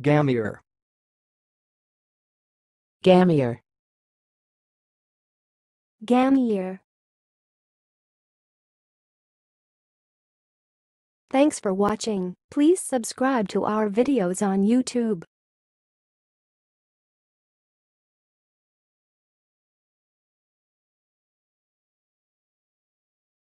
gambier, gambier, gambier. Thanks for watching. Please subscribe to our videos on YouTube.